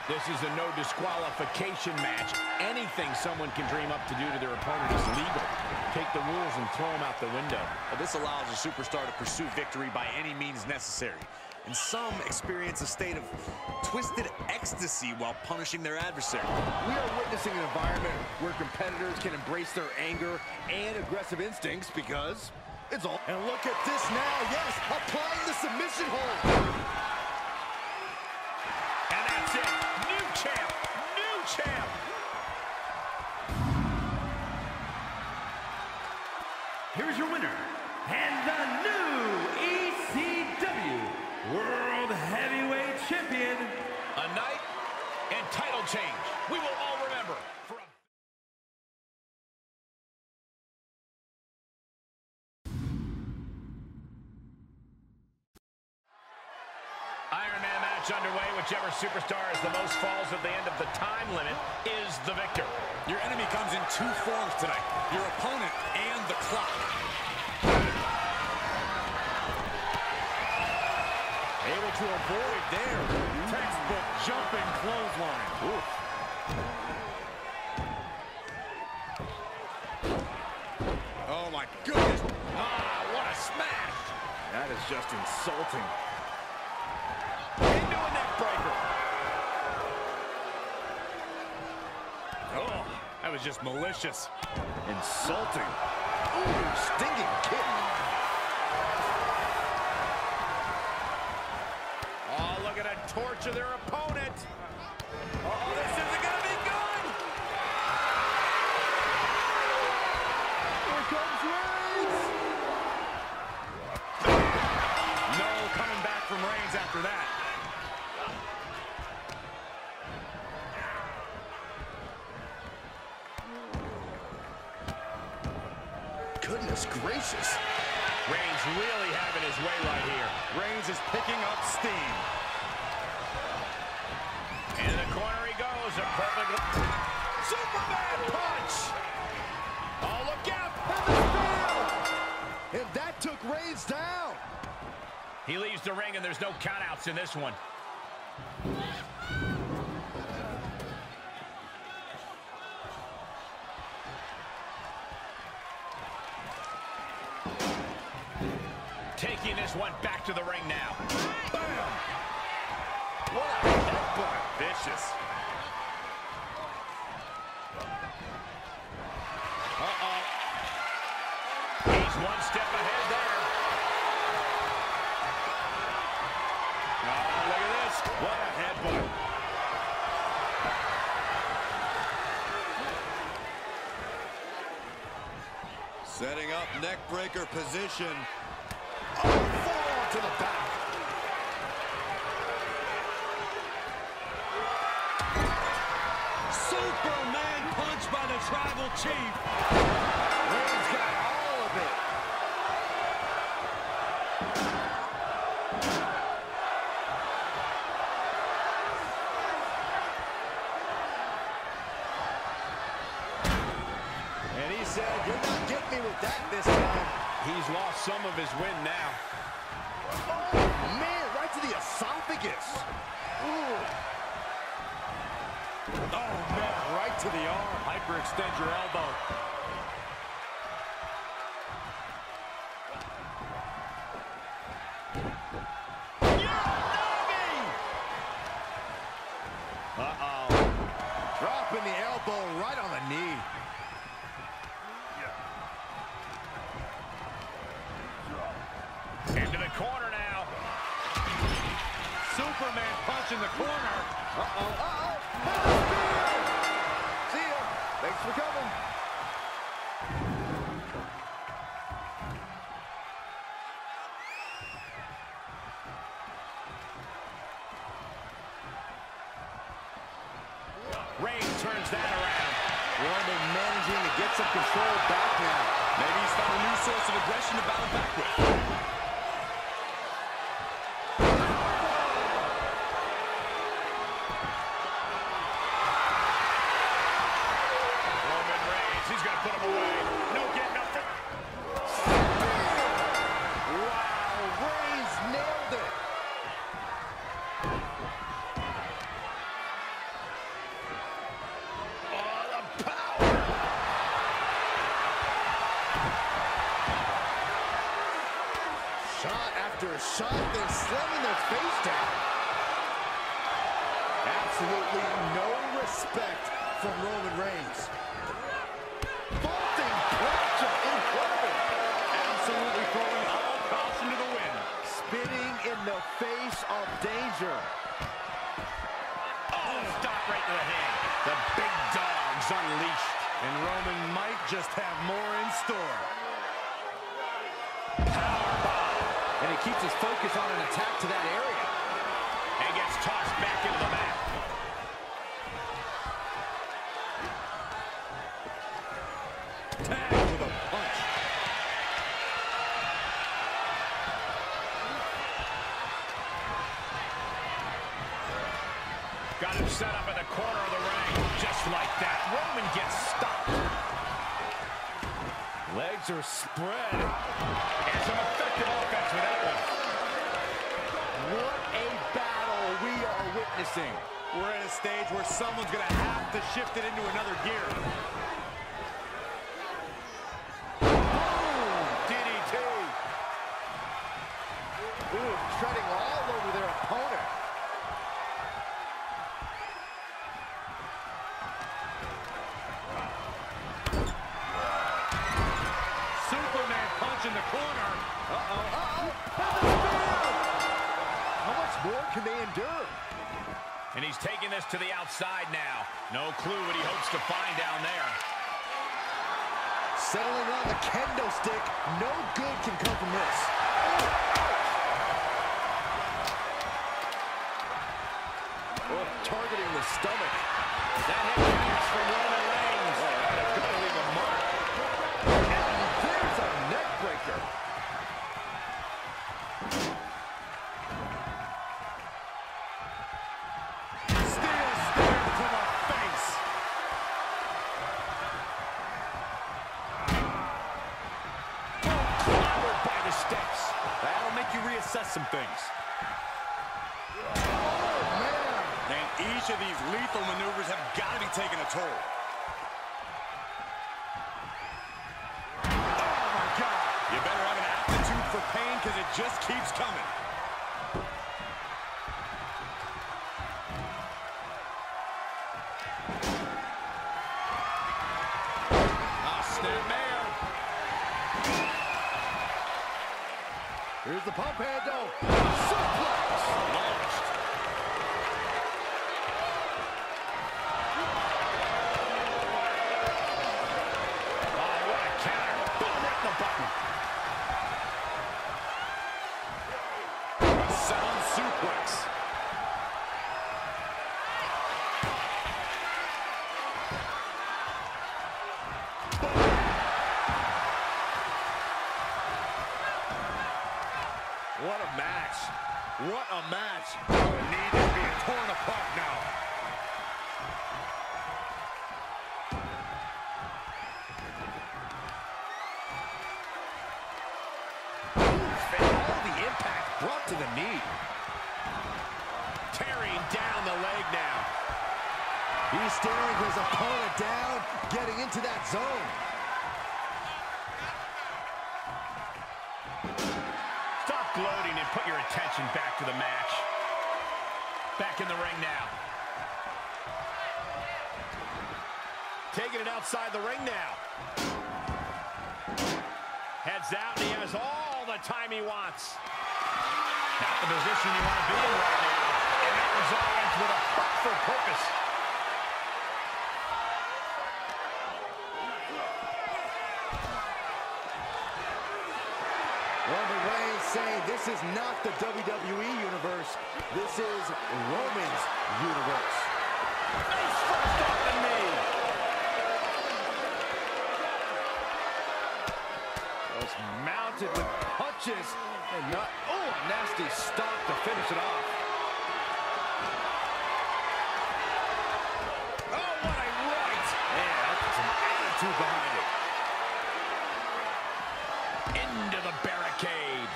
This is a no disqualification match. Anything someone can dream up to do to their opponent is legal. Take the rules and throw them out the window. Well, this allows a superstar to pursue victory by any means necessary. And some experience a state of twisted ecstasy while punishing their adversary. We are witnessing an environment where competitors can embrace their anger and aggressive instincts because it's all... And look at this now, yes, applying the submission hold. And that's it. New champ. New champ. Here's your winner, and the new ECW World Heavyweight Champion. A night and title change we will all remember. Iron Man match underway. Whichever superstar has the most falls at the end of the time limit is the victor. Your enemy comes in two forms tonight, your opponent and the clock. Able to avoid there. Textbook jumping clothesline. Oof. Oh my goodness. Ah, what a smash. That is just insulting. Into a neck breaker. Oh, that was just malicious. Insulting. Ooh, stinging kick. Oh, look at it, torture their opponent. Oh, this isn't gonna be good. Here comes Reigns. No coming back from Reigns after that. Goodness gracious. Reigns really having his way right here. Reigns is picking up steam. In the corner he goes. A perfect Superman punch. Oh, look out. And that took Reigns down. He leaves the ring and there's no countouts in this one. Taking this one back to the ring now. Bam! What a headbutt. Vicious. Uh-oh. He's one step ahead there. Oh, look at this. What a headbutt. Setting up neck breaker position. Oh, forearm to the back. Superman punch by the Tribal Chief. Reigns got all of it. And he said, "You're not getting me with that this time." He's lost some of his win now. Oh, man, right to the esophagus. Ooh. Oh, man, right to the arm. Hyperextend your elbow. Uh-oh. Dropping the elbow right on the knee. Into the corner now. Superman punch in the corner. Uh-oh, uh-oh. See ya. Thanks for coming. Reigns turns that around. Roman managing to get some control back now. Maybe he's found a new source of aggression to battle back with. Roman Reigns, he's gonna put him away. No getting up. Wow, Reigns nailed it. Shot after shot, they're slamming their face down. Absolutely no respect from Roman Reigns. Vaulting pressure, incredible. Absolutely throwing all caution to the wind. Spitting in the face of danger. Oh, stop right to the head. The big dog's unleashed. And Roman might just have more in store. And he keeps his focus on an attack to that area. And gets tossed back into the mat. Tagged with a punch. Got him set up in the corner of the ring. Just like that. Roman gets stopped. Legs are spread. And some effective offense with that one. What a battle we are witnessing. We're at a stage where someone's going to have to shift it into another gear. Boom! DDT. Ooh, treading all over their opponent. Superman punch in the corner. How much more can they endure? And he's taking this to the outside now. No clue what he hopes to find down there. Settling on the kendo stick. No good can come from this. Oh, targeting the stomach. That hit pass from Roman Reigns. That's going to leave a mark. And there's a neck breaker. Steel stare to the face. Clobbered by the steps. That'll make you reassess some things. And each of these lethal maneuvers have got to be taking a toll. Oh, my God. You better have an aptitude for pain because it just keeps coming. Snapmare. Here's the pump handle. Suplex. Launched. Oh, what a counter. Boom, right in the button. Sound suplex. What a match. What a match. Need to be torn apart now. All the impact brought to the knee. Tearing down the leg now. He's staring his opponent down, getting into that zone. Stop gloating and put your attention back to the match. Back in the ring now. Taking it outside the ring now. Heads out, and he has all the time he wants. Not the position you want to be in right now. And that resolves with a hurtful purpose. Roman Reigns saying this is not the WWE Universe. This is Roman's universe. Face first off the knee. Was mounted with punches and not, oh, a nasty stop to finish it off. Oh, what a right. Man, that's some attitude behind it. Into the barricade.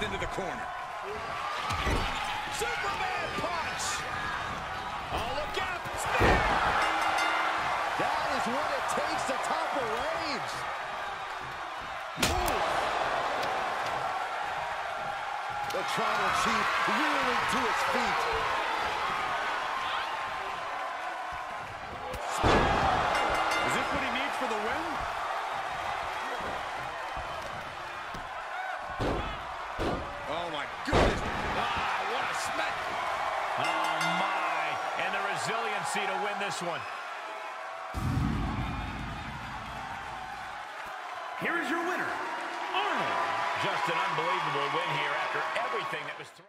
slammed into the corner. Superman punch! Oh, look out! That is what it takes to topple Reigns. The Tribal Chief reeling to his feet. Is this what he needs for the win? Oh, my goodness. Ah, what a smack! Oh, my. And the resiliency to win this one. Here is your winner, Arnold. Just an unbelievable win here after everything that was thrown.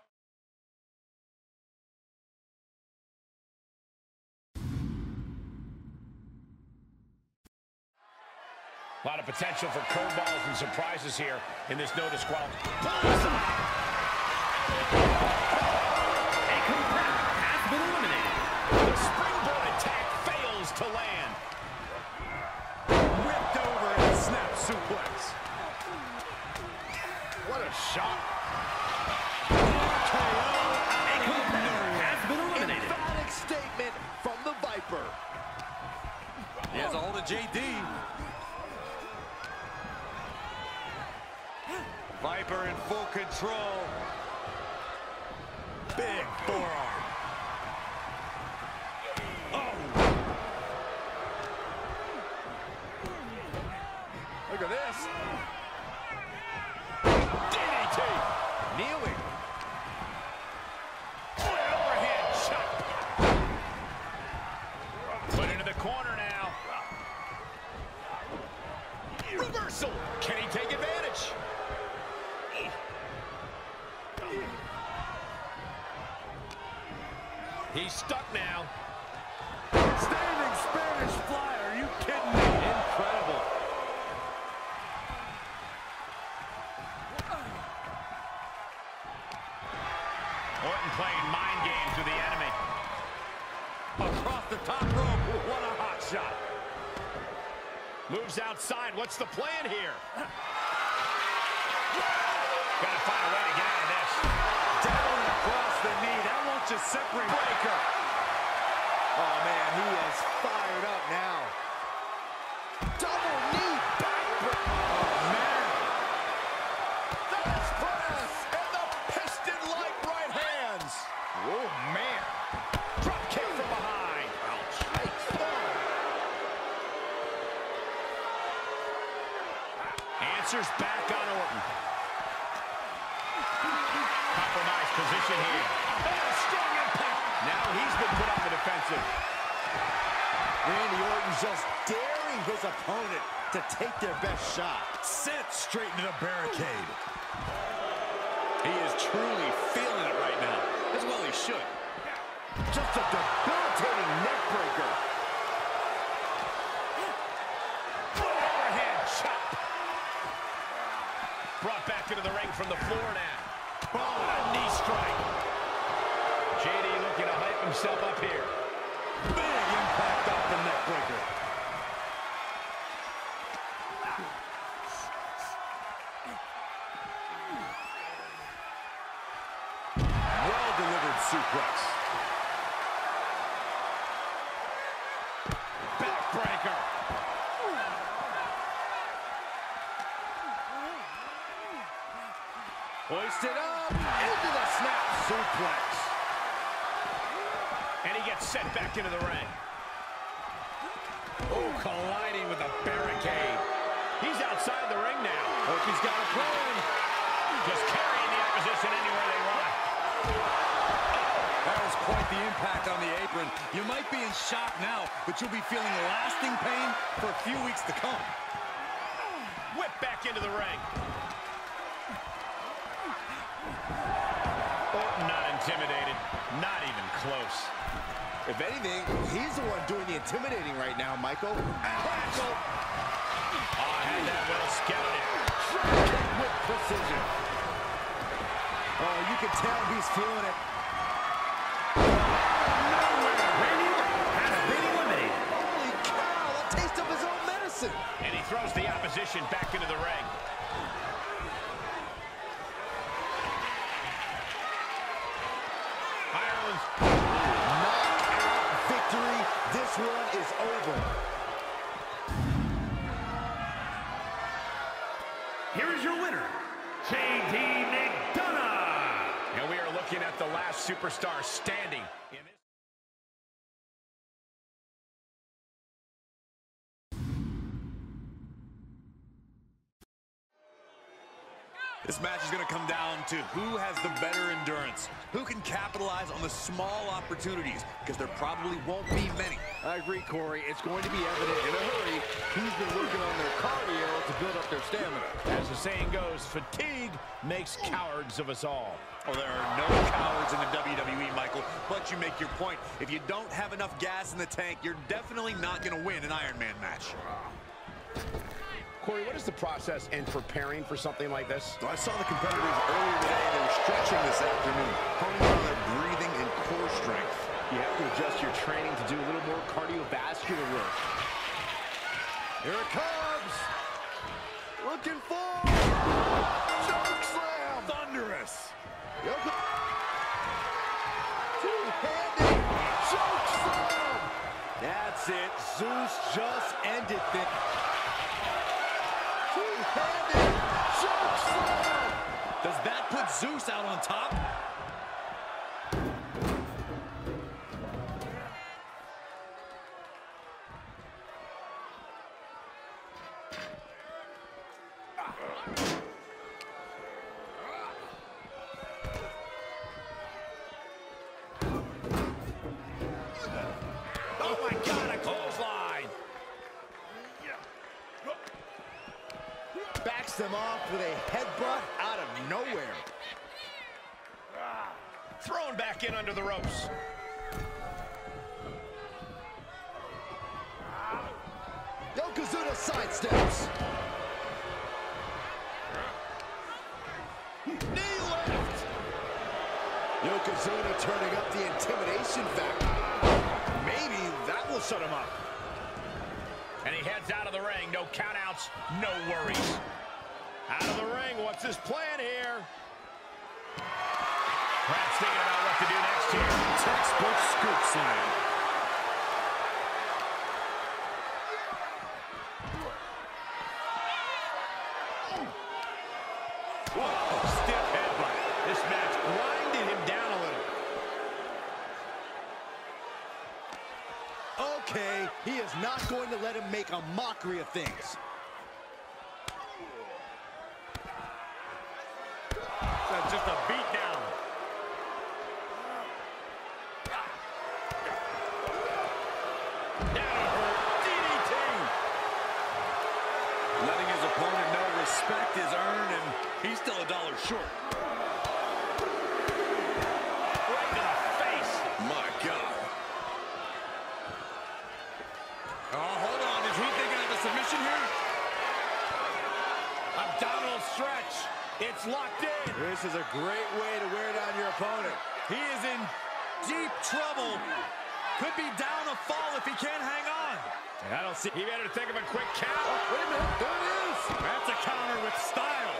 A lot of potential for curveballs and surprises here in this no disqualification. A competitor has been eliminated. The springboard attack fails to land. Whipped over and snap suplex. What a shot. A competitor has been eliminated. Emphatic statement from the Viper. He has a hold of JD. Viper in full control. Big forearm. Oh! Look at this. DDT. Kneeling. Overhead chop. Put into the corner now. Reversal. Can he take advantage? He's stuck now. Standing Spanish fly. Are you kidding me? Incredible. Orton playing mind games with the enemy. Across the top rope. What a hot shot. Moves outside. What's the plan here? Gotta find a way to get out of this. Down across the knee. That won't just separate. Breaker. Oh, man, he is fired up now. Double knee backbreaker. Oh, man. That's press. And the piston-like right hands. Oh, man. Drop kick from behind. Ouch. Answers back on Orton. Compromised position here. Oh, strong impact. Now he's been put on the defensive. Randy Orton just daring his opponent to take their best shot. Sent straight into the barricade. He is truly feeling it right now. As well he should. Just a debilitating neck breaker. Overhead chop. Brought back into the ring from the floor now. Oh, a knee strike. JD looking to hype himself up here. Big impact off the neck breaker. Well-delivered suplex. Backbreaker. Hoisted up into the snap suplex. And he gets set back into the ring. Oh, colliding with a barricade. He's outside the ring now. Hope he's got a plan. Just carrying the opposition anywhere they want. That was quite the impact on the apron. You might be in shock now, but you'll be feeling lasting pain for a few weeks to come. Whip back into the ring. Orton not intimidated. Not even close. If anything, he's the one doing the intimidating right now, Michael. Michael. Oh, had that well scouted. With precision. Oh, you can tell he's feeling it. Randy Orton has been eliminated. Holy cow, a taste of his own medicine. And he throws the opposition back into the ring. over. Here is your winner, J.D. McDonagh. And we are looking at the last superstar standing in this. This match is going to come down to who has the better endurance, who can capitalize on the small opportunities, because there probably won't be many. I agree, Corey. It's going to be evident in a hurry who's been working on their cardio to build up their stamina. As the saying goes, fatigue makes cowards of us all. Well, there are no cowards in the WWE, Michael, but you make your point. If you don't have enough gas in the tank, you're definitely not going to win an Iron Man match. Corey, what is the process in preparing for something like this? I saw the competitors earlier today. They were stretching this afternoon, honing on their breathing and core strength. You have to adjust your training to do a little more cardiovascular work. Here it comes. Looking for choke slam. Thunderous. Two-handed choke slam. That's it. Zeus just ended it. Two-handed choke slam. Does that put Zeus out on top? Oh my God, a clothesline! Backs them off with a headbutt out of nowhere. Thrown back in under the ropes. Yokozuna sidesteps. Knee left. Yokozuna turning up the intimidation factor. Maybe that will shut him up. And he heads out of the ring. No countouts, no worries. Out of the ring, what's his plan here? Perhaps thinking about what to do next here. Textbook scoop slam. Whoa, stiff headbutt. This match grinded him down a little. Okay, he is not going to let him make a mockery of things. That's just a beatdown. Down her DDT. Letting his opponent know respect is earned, and he's still $1 short. Right to the face. My God. Oh, hold on. Is he thinking of a submission here? Abdominal stretch. It's locked in. This is a great way to wear down your opponent. He is in deep trouble. Could be down a fall if he can't hang on. And I don't see. He better think of a quick count. Wait a minute, there it is. That's a counter with style.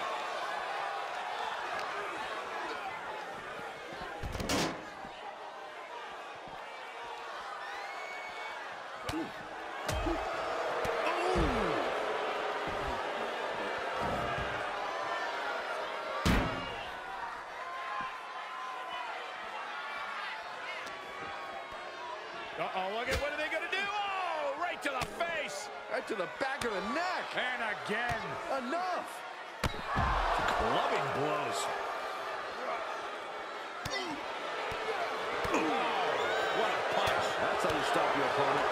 Uh-oh, look at what are they going to do? Oh, right to the face. Right to the back of the neck. And again. Enough. Clubbing blows. What a punch. That's how you stop your opponent.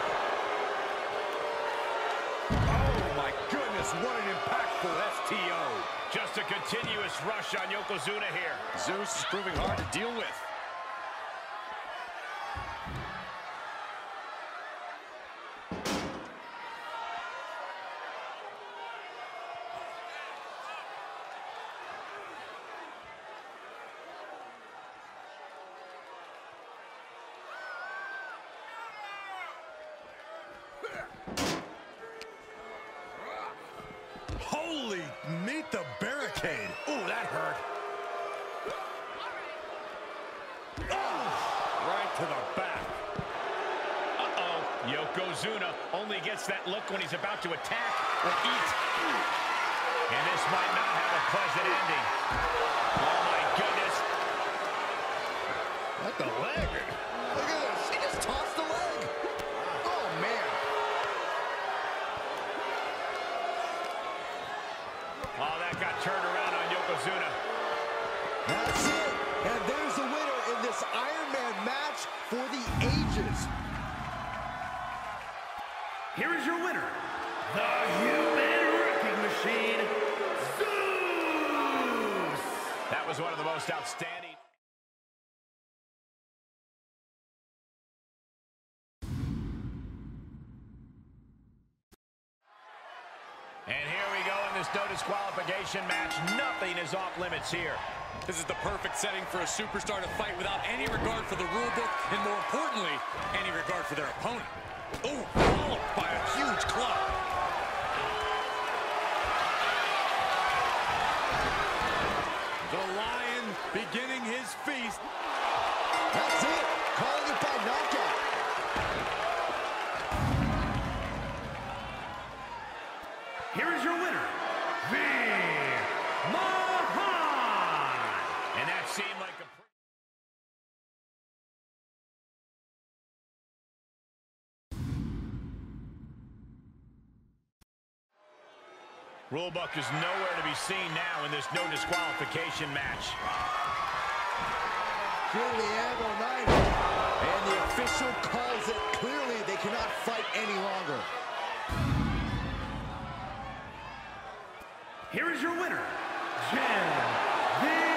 Oh, my goodness, what an impactful STO. Just a continuous rush on Yokozuna here. Zeus is proving hard to deal with. Holy, meet the barricade. Ooh, that hurt. Right to the back. Uh-oh. Yokozuna Yokozuna only gets that look when he's about to attack or eat. And this might not have a pleasant ending. Oh, my goodness. What the leg? Look at this. He just tossed the leg. Oh, man. Oh, that got turned around on Yokozuna. That's it. And there's the winner in this Iron Man match for the ages. Here is your winner, the Human Wrecking Machine, Zeus! That was one of the most outstanding. And here we go in this no disqualification match. Nothing is off limits here. This is the perfect setting for a superstar to fight without any regard for the rule book, and more importantly, any regard for their opponent. Oh, followed by a huge club. The Lion beginning his feast. That's it. Calling it by knockout. Here is your winner, Veer Mahaan! And that seemed like a... Rulebook is nowhere to be seen now in this no disqualification match. Here the angle knife. And the official calls it. Clearly, they cannot fight any longer. Here is your winner, Jen